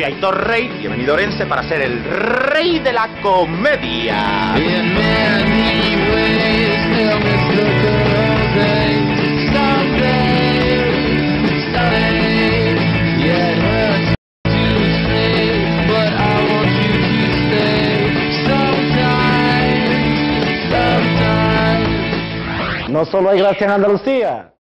soy Aitor Rey y he venido a Orense para ser el rey de la comedia. No solo hay gracia en Andalucía.